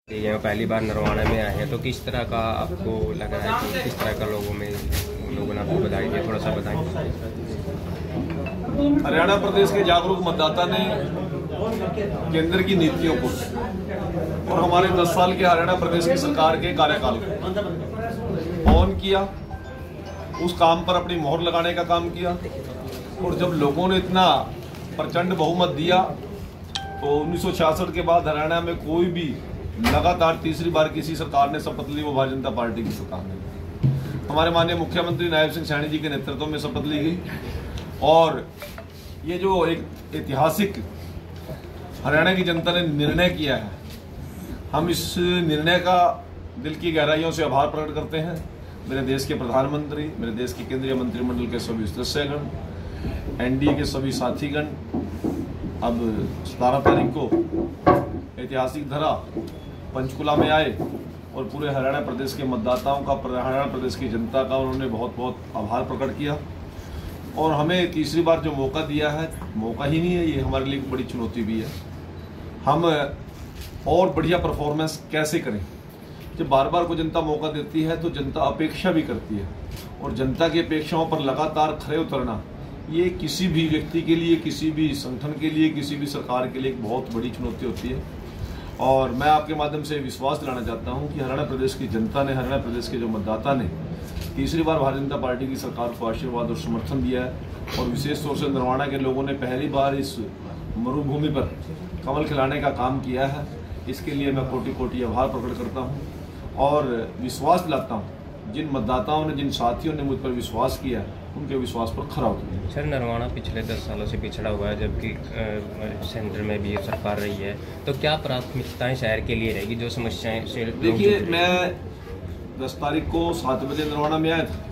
ये पहली बार नरवाना में आए हैं, तो किस तरह का आपको लग रहा है कि किस तरह का लोगों ने आपको बधाई दी, थोड़ा सा बताएं। हरियाणा प्रदेश के जागरूक मतदाता ने केंद्र की नीतियों को और हमारे 10 साल के हरियाणा प्रदेश की सरकार के कार्यकाल को ऑन किया, उस काम पर अपनी मोहर लगाने का काम किया। और जब लोगों ने इतना प्रचंड बहुमत दिया तो 1966 के बाद हरियाणा में कोई भी लगातार तीसरी बार किसी सरकार ने शपथ ली, वो भारतीय जनता पार्टी की सरकार ने। हमारे माननीय मुख्यमंत्री नायब सिंह सैनी जी के नेतृत्व में शपथ ली गई और ये जो एक ऐतिहासिक हरियाणा की जनता ने निर्णय किया है, हम इस निर्णय का दिल की गहराइयों से आभार प्रकट करते हैं। मेरे देश के प्रधानमंत्री, मेरे देश के केंद्रीय मंत्रिमंडल के सभी सदस्यगण, एनडीए के सभी साथीगण, अब 17 तारीख को ऐतिहासिक धरा पंचकुला में आए और पूरे हरियाणा प्रदेश के मतदाताओं का, हरियाणा प्रदेश की जनता का उन्होंने बहुत बहुत आभार प्रकट किया। और हमें तीसरी बार जो मौका दिया है, मौका ही नहीं है, ये हमारे लिए बड़ी चुनौती भी है। हम और बढ़िया परफॉर्मेंस कैसे करें। जब बार बार को जनता मौका देती है तो जनता अपेक्षा भी करती है, और जनता की अपेक्षाओं पर लगातार खरे उतरना ये किसी भी व्यक्ति के लिए, किसी भी संगठन के लिए, किसी भी सरकार के लिए एक बहुत बड़ी चुनौती होती है। और मैं आपके माध्यम से विश्वास दिलाना चाहता हूं कि हरियाणा प्रदेश की जनता ने, हरियाणा प्रदेश के जो मतदाता ने तीसरी बार भारतीय जनता पार्टी की सरकार को आशीर्वाद और समर्थन दिया है। और विशेष तौर से नरवाना के लोगों ने पहली बार इस मरुभूमि पर कमल खिलाने का काम किया है। इसके लिए मैं कोटि कोटि आभार प्रकट करता हूँ और विश्वास दिलाता हूँ जिन मतदाताओं ने, जिन साथियों ने मुझ पर विश्वास किया, उनके विश्वास पर खरा उतरे। सर, नरवाना पिछले 10 सालों से पिछड़ा हुआ है, जबकि सेंटर में भी सरकार रही है, तो क्या प्राथमिकताएं शहर के लिए रहेगी, जो समस्याएं से? देखिए, मैं 10 तारीख को 7 बजे नरवाना में आया था।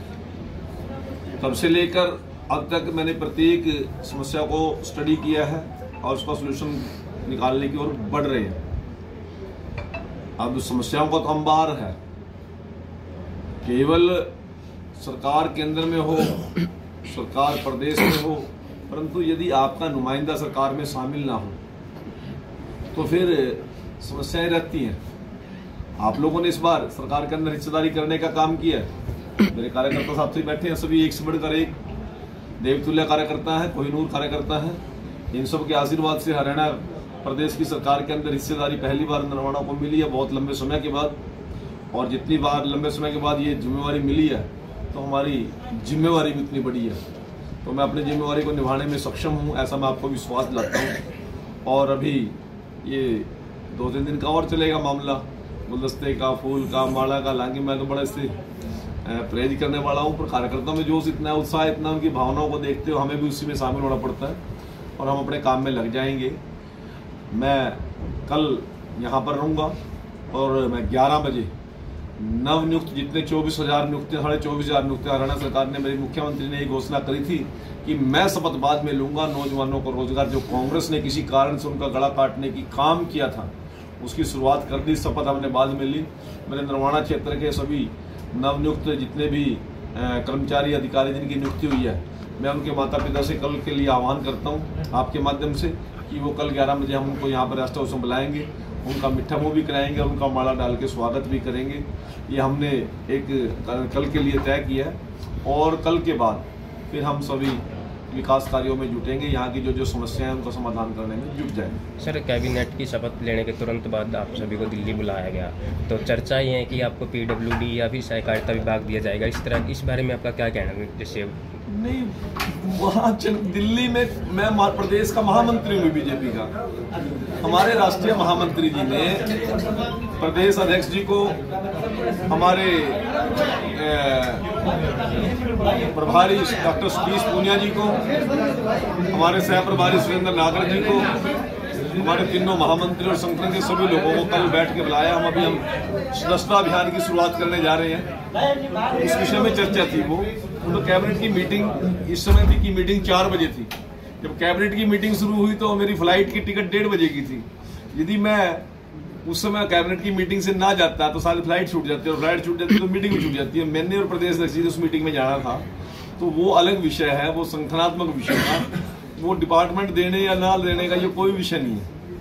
तब से लेकर अब तक मैंने प्रत्येक समस्या को स्टडी किया है और उसका सलूशन निकालने की ओर बढ़ रहे हैं। अब समस्याओं का तो अंबार है, केवल सरकार केंद्र में हो, सरकार प्रदेश में हो, परंतु यदि आपका नुमाइंदा सरकार में शामिल ना हो तो फिर समस्याएं रहती हैं। आप लोगों ने इस बार सरकार के अंदर हिस्सेदारी करने का काम किया है। मेरे कार्यकर्ता साथी बैठे हैं, सभी एक से बढ़कर एक देवतुल्य कार्यकर्ता है, कोहिनूर कार्यकर्ता है। इन सब के आशीर्वाद से हरियाणा प्रदेश की सरकार के अंदर हिस्सेदारी पहली बार नरवाना को मिली है, बहुत लंबे समय के बाद। और जितनी बार लंबे समय के बाद ये जिम्मेवारी मिली है तो हमारी जिम्मेवारी भी उतनी बड़ी है, तो मैं अपनी जिम्मेवारी को निभाने में सक्षम हूँ, ऐसा मैं आपको विश्वास दिलाता हूँ। और अभी ये 2-3 दिन का और चलेगा मामला, गुलदस्ते का, फूल का, माला का लाएंगे। मैं तो बड़ा इससे प्रेरित करने वाला हूँ, पर कार्यकर्ताओं में जोश इतना, उत्साह इतना, उनकी भावनाओं को देखते हुए हमें भी उसी में शामिल होना पड़ता है और हम अपने काम में लग जाएंगे। मैं कल यहाँ पर रहूँगा और मैं 11 बजे नवनियुक्त जितने 24,000 नियुक्ति, 24,500 नियुक्ति हरियाणा सरकार ने, मेरी मुख्यमंत्री ने ये घोषणा करी थी कि मैं शपथ बाद में लूंगा। नौजवानों को रोजगार, जो कांग्रेस ने किसी कारण से उनका गला काटने की काम किया था, उसकी शुरुआत कर दी, शपथ हमने बाद में ली। मेरे नरवाना क्षेत्र के सभी नवनियुक्त जितने भी कर्मचारी, अधिकारी जिनकी नियुक्ति हुई है, मैं उनके माता पिता से कल के लिए आह्वान करता हूँ आपके माध्यम से कि वो कल 11 बजे हम उनको यहाँ पर रेस्ट हाउस में बुलाएंगे, उनका मीठा मुँह भी कराएंगे और उनका माला डाल के स्वागत भी करेंगे। ये हमने एक कल के लिए तय किया है और कल के बाद फिर हम सभी विकास कार्यों में जुटेंगे, यहाँ की जो समस्याएं हैं उनका समाधान करने में जुट जाएंगे। सर, कैबिनेट की शपथ लेने के तुरंत बाद आप सभी को दिल्ली बुलाया गया, तो चर्चा ये है कि आपको PWD या फिर सहकारिता विभाग दिया जाएगा, इस बारे में आपका क्या कहना है? जैसे नहीं, वहाँ दिल्ली में मैं प्रदेश का महामंत्री हूँ बीजेपी का। हमारे राष्ट्रीय महामंत्री जी ने प्रदेश अध्यक्ष जी को, हमारे प्रभारी डॉक्टर सतीश पूनिया जी को, हमारे सह प्रभारी सुरेंद्र नागर जी को, हमारे तीनों महामंत्री और संगठन के सभी लोगों को कल बैठ के बुलाया। हम सदस्यता अभियान की शुरुआत करने जा रहे हैं। इस विषय में चर्चा थी। वो तो कैबिनेट की मीटिंग इस समय थी कि मीटिंग 4 बजे थी। जब कैबिनेट की मीटिंग शुरू हुई तो मेरी फ्लाइट की टिकट 1:30 बजे की थी। यदि मैं उस समय कैबिनेट की मीटिंग से ना जाता तो सारी फ्लाइट छूट जाती है, और फ्लाइट छूट जाती तो मीटिंग भी छूट जाती है। मैंने और प्रदेश अध्यक्ष जी उस मीटिंग में जाना था, तो वो अलग विषय है, वो संगठनात्मक विषय था। वो डिपार्टमेंट देने या ना देने का ये कोई विषय नहीं है।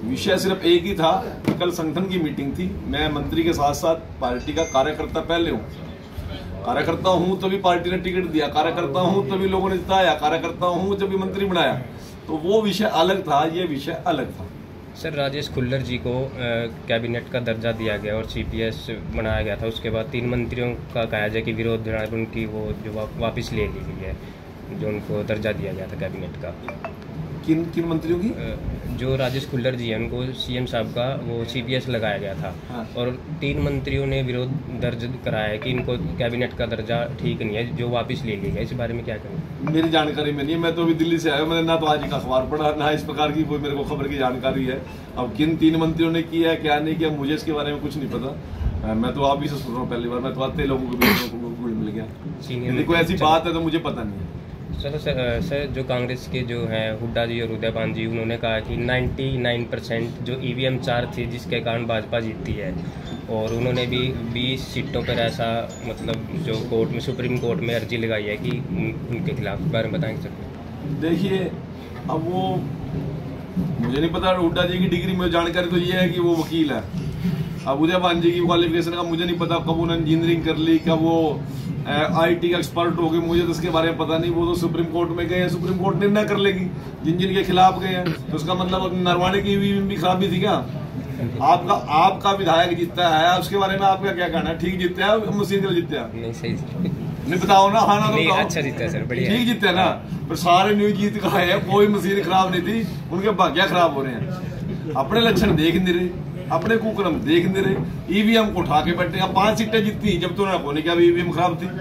विषय सिर्फ एक ही था कि कल संगठन की मीटिंग थी। मैं मंत्री के साथ साथ पार्टी का कार्यकर्ता पहले हूँ, कार्यकर्ता हूँ तभी पार्टी ने टिकट दिया, कार्यकर्ता हूँ तभी लोगों ने जिताया, कार्यकर्ता हूँ जब भी मंत्री बनाया। तो वो विषय अलग था, ये विषय अलग था। सर, राजेश खुल्लर जी को कैबिनेट का दर्जा दिया गया और CPS बनाया गया था। उसके बाद 3 मंत्रियों का कहा जाए कि विरोध उनकी वो जो वापस ले ली गई है, जो उनको दर्जा दिया गया था कैबिनेट का। किन मंत्रियों की? जो राजेश खुल्लर जी हैं उनको CM साहब का वो CPS लगाया गया था। हाँ। और 3 मंत्रियों ने विरोध दर्ज कराया है कि इनको कैबिनेट का दर्जा ठीक नहीं है, जो वापस ले लिया गया। इस बारे में क्या करें? मेरी जानकारी में नहीं है, मैं तो अभी दिल्ली से आया, मैंने ना तो आज का अखबार पढ़ा, ना इस प्रकार की कोई मेरे को खबर की जानकारी है। अब किन 3 मंत्रियों ने किया है क्या नहीं किया, मुझे इसके बारे में कुछ नहीं पता। मैं तो आप ही से सुन रहा हूँ पहली बार, मैं तो आते लोगों को मिल गया। यदि कोई ऐसी बात है तो मुझे पता नहीं है। सर, जो कांग्रेस के जो हैं हुड्डा जी और उदयभान जी, उन्होंने कहा कि 99% जो EVM 4 थी जिसके कारण भाजपा जीतती है, और उन्होंने भी 20 सीटों पर ऐसा मतलब जो कोर्ट में, सुप्रीम कोर्ट में अर्जी लगाई है कि उनके खिलाफ। बारे में बताएंगे सर? देखिए, अब वो मुझे नहीं पता, हुड्डा जी की डिग्री में जानकारी तो ये है कि वो वकील है। अब उदयभान जी की क्वालिफिकेशन का मुझे नहीं पता, कब उन्होंने इंजीनियरिंग कर ली, कब वो IT का एक्सपर्ट हो गए, मुझे तो इसके बारे में पता नहीं। वो तो सुप्रीम कोर्ट में गए हैं, सुप्रीम कोर्ट निर्णय कर लेगी। जिन के खिलाफ गए हैं तो उसका मतलब नरवाणे की भी खराबी थी क्या? आपका विधायक जीतता है, उसके बारे में आपका क्या कहना है? ठीक जीतता है, मशीन से जीतता है? नहीं, सही नहीं बताओ ना। हाँ ना, तो बताओ। अच्छा जीता है सर, बढ़िया, ठीक जीतता है ना। पर सारे न्यूज जीत का है, कोई मशीन खराब नहीं थी, उनके भाग्य खराब हो रहे हैं। अपने लक्षण देख नहीं रहे, अपने कुकर्म देख नहीं रहे, EVM को उठा के बैठे। अब 5 सीटें जीतती जब तो उन्होंने क्या EVM खराब थी।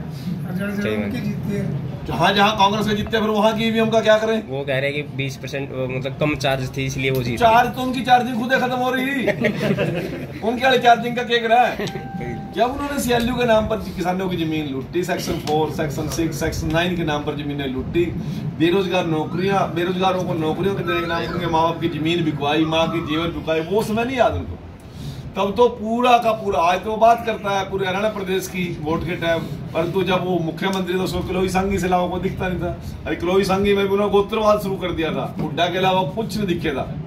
जहाँ कांग्रेस में जीतते फिर वहाँ की EVM का क्या करें? वो कह रहे हैं कि 20% मतलब कम चार्ज थी इसलिए वो जीते। चार्ज तो उनकी चार्जिंग खुद खत्म हो रही उनके वाले चार्जिंग का क्या करा है? जब उन्होंने CLU के नाम पर किसानों की जमीन लूटी, सेक्शन 4, सेक्शन 6, सेक्शन 9 के नाम पर जमीनें लूटी, बेरोजगारों को नौकरियों के देने के नाम पर उनके माँ बाप की जमीन बिकवाई, माँ की जीवन बिकवाई, वो समय नहीं याद उनको। तब तो पूरा का पूरा, आज तो बात करता है पूरे हरियाणा प्रदेश की वोट के टाइम, परंतु जब वो मुख्यमंत्री तो उसको किलोई संघी से अलावा को दिखता नहीं था। अरे किलोई संघी में भी उन्होंने गोत्रवाद शुरू कर दिया था, हुड्डा के अलावा कुछ नहीं दिखे था।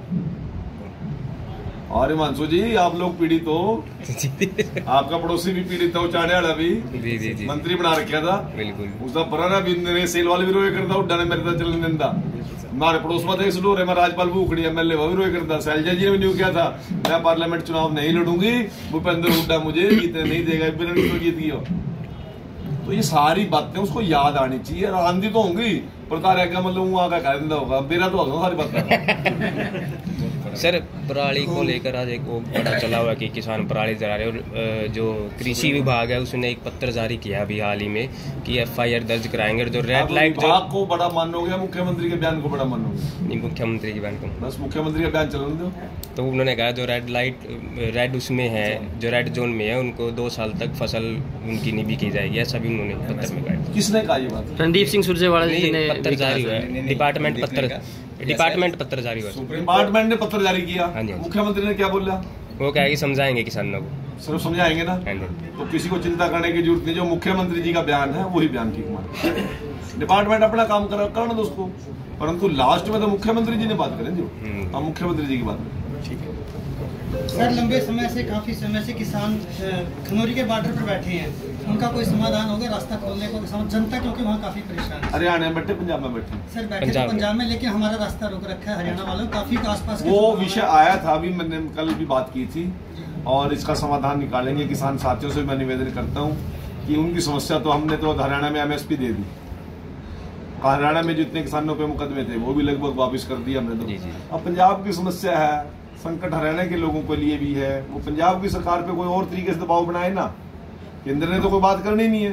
और हिमांशु जी, आप लोग पीड़ित हो, आपका पड़ोसी भी पीड़ित था, चाड़े वाला भी जी। मंत्री बना रखा था, बिल्कुल उसका पुराना भी सेल वाले भी रोए करता, हुड्डा ने मेरे साथ चलने देता। हमारे पड़ोस में एक स्टोर है, मैं राजपाल भूखड़ी MLA वो भी रोए करता। शैलजा जी ने भी न्यू किया था, मैं पार्लियामेंट चुनाव नहीं लड़ूंगी, भूपेंद्र हुड्डा मुझे जीतने नहीं देगा, बिना तो जीत गया। तो ये सारी बातें उसको याद आनी चाहिए। और आंधी तो होंगी, प्रकार है मतलब वहाँ का कहना होगा, मेरा तो होगा सारी बातें। सर, पराली को लेकर आज एक वो बड़ा चला हुआ कि किसान पराली जला रहे, और जो कृषि विभाग है उसने एक पत्र जारी किया अभी हाल ही में कि FIR दर्ज कराएंगे। और जो रेड लाइट को बड़ा मानोगे, मुख्यमंत्री के बयान को बड़ा मानोगे? नहीं, मुख्यमंत्री के बयान को बस मुख्यमंत्री का बयान चलन दो। तो उन्होंने कहा जो रेड उसमें है, जो रेड जोन में है, उनको 2 साल तक फसल उनकी नहीं बिकी जाएगी, ऐसा भी उन्होंने पत्र में कहा। किसने कहा ये बात? रणदीप सिंह सुरजेवाला जी ने पत्र जारी हुआ है, डिपार्टमेंट पत्र जारी हुआ, डिपार्टमेंट ने पत्र जारी किया। मुख्यमंत्री ने क्या बोला? वो क्या है कि समझाएंगे किसानों को, सिर्फ समझाएंगे ना, तो किसी को चिंता करने की जरूरत नहीं। जो मुख्यमंत्री जी का बयान है वही बयान ठीक मान, डिपार्टमेंट अपना काम करना दो उसको, परंतु लास्ट में तो मुख्यमंत्री जी ने बात करें। जो हम मुख्यमंत्री जी की बात करें, ठीक है। सर, लंबे समय से, काफी समय से किसान खनौरी के बॉर्डर पर बैठे हैं, उनका कोई समाधान हो गया रास्ता खोलने को? जनता क्योंकि वहाँ काफी परेशान है। हरियाणा में बैठे, पंजाब में बैठे? सर, बैठे तो पंजाब में, लेकिन हमारा रास्ता रोक रखा है हरियाणा वालों काफी आसपास। वो विषय आया था, अभी मैंने कल भी बात की थी, और इसका समाधान निकालेंगे। किसान साथियों से मैं निवेदन करता हूँ कि उनकी समस्या तो हमने तो हरियाणा में MSP दे दी, हरियाणा में जितने किसानों पे मुकदमे थे वो भी लगभग वापस कर दिया हमने तो। अब पंजाब की समस्या है, संकट हरियाणा के लोगों के लिए भी है, वो पंजाब की सरकार पे कोई और तरीके से दबाव बनाए ना। केंद्र ने तो कोई बात करनी नहीं है,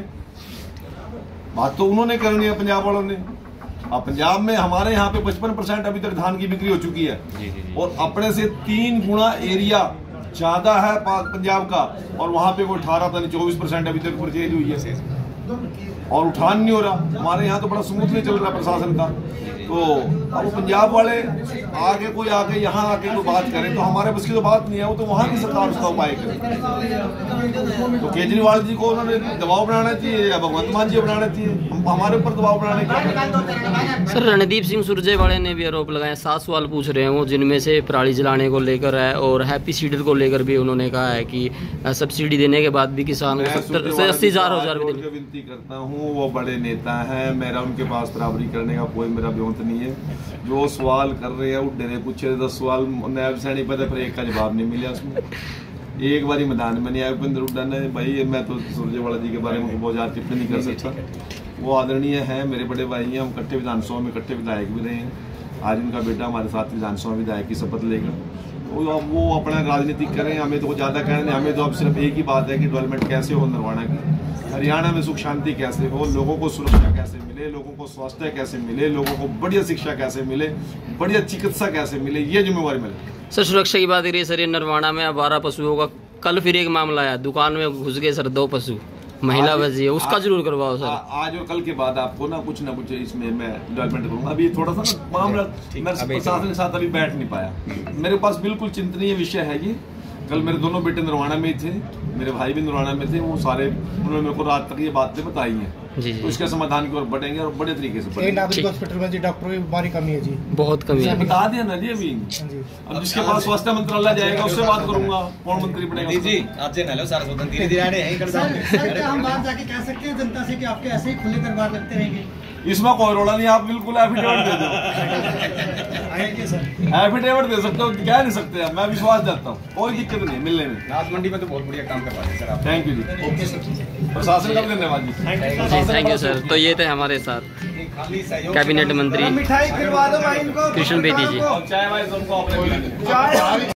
बात तो उन्होंने करनी है पंजाब वालों ने। अब पंजाब में हमारे यहाँ पे 55% अभी तक धान की बिक्री हो चुकी है, और अपने से 3 गुना एरिया ज्यादा है पंजाब का, और वहां पे कोई 18-24% अभी तक परचेज हुई है, और उठान नहीं हो रहा। हमारे यहाँ तो बड़ा स्मूथली चल रहा है प्रशासन का, तो अब पंजाब वाले आगे कोई आके यहाँ आके कोई बात करे तो हमारे बस की तो बात नहीं है, वो तो वहाँ की सरकार उसका उपाय करे। तो केजरीवाल जी को उन्होंने दबाव बनाना चाहिए या भगवंत मान जी बनाना चाहिए, हमारे ऊपर दबाव बनाने का। सर रणदीप सिंह सुरजेवाला ने भी आरोप लगाए, 7 सवाल पूछ रहे हैं वो, जिनमें से पराली जलाने को लेकर है और हैप्पी सीडर को लेकर भी उन्होंने कहा है कि सब्सिडी देने के बाद भी किसान को 70 से 80,000 विनती करता हूँ, वो बड़े नेता हैं, मेरा उनके पास बराबरी करने का कोई मेरा व्योंत नहीं है। जो सवाल कर रहे हैं उड्डे ने पूछे 10 सवाल नायब सैनी पता पर एक का जवाब नहीं मिला उसमें। एक बारी मैदान में नहीं आया उपेंद्र हुड्डा ने, भाई मैं तो सुरजेवाला जी के बारे में बहुत ज़्यादा टिप्पणी नहीं कर सकता। वो आदरणीय है, मेरे बड़े भाई हैं, हम इकट्ठे विधानसभा में इकट्ठे विधायक भी रहे हैं। आज उनका बेटा हमारे साथ विधानसभा विधायक की शपथ लेगा। वो अपना राजनीति करें, हमें तो ज़्यादा कहना नहीं, हमें तो अब सिर्फ एक ही बात है कि डेवलपमेंट कैसे हो नरवाना की, हरियाणा में सुख शांति कैसे हो, लोगों को सुरक्षा कैसे मिले, लोगों को स्वास्थ्य कैसे मिले, लोगों को बढ़िया शिक्षा कैसे मिले, बढ़िया चिकित्सा कैसे मिले, ये जिम्मेवारी मिले। सर सुरक्षा की बात करिए सर, ये नरवाना में 12 पशुओं का कल फिर एक मामला आया, दुकान में घुस गए सर 2 पशु, महिला बची है, उसका जरूर करवाओ सर। आज और कल के बाद आपको ना कुछ इसमें मैं डेवलपमेंट करूंगा। अभी थोड़ा सा मामला मैं प्रशासन के साथ अभी बैठ नहीं पाया, मेरे पास बिल्कुल चिंतनीय विषय है ये। कल मेरे दोनों बेटे नरवाना में थे, मेरे भाई भी नरवाना में थे, वो सारे उन्होंने मेरे को रात तक ये बातें बताई हैं। तो इसके समाधान की ओर बढ़ेंगे और बड़े तरीके से बढ़ेंगे। नागरिक हॉस्पिटल में जी डॉक्टरों की भारी कमी है जी, बहुत कमी है, बता दिया ना जी अभी। अब जिसके पास स्वास्थ्य मंत्रालय जाएगा उससे बात करूंगा, कौन मंत्री बनेगा जी। सर क्या हम बात जाके कह सकते हैं जनता से कि आपके ऐसे ही खुले दरबार लगते रहेंगे? इसमें कोई रोड़ा नहीं, आप बिल्कुल एफिडेविट दे दो, एफिडेविट दे सकते हो, कह नहीं सकते हैं, मैं विश्वास देता हूँ, कोई दिक्कत नहीं मिलने में। नाथ मंडी में तो बहुत बढ़िया काम करवा रहे हैं सर आप। थैंक यू जी, प्रशासन का भी धन्यवाद जी। Thank you sir. तो ये थे हमारे साथ कैबिनेट मंत्री कृष्ण बेदी जी।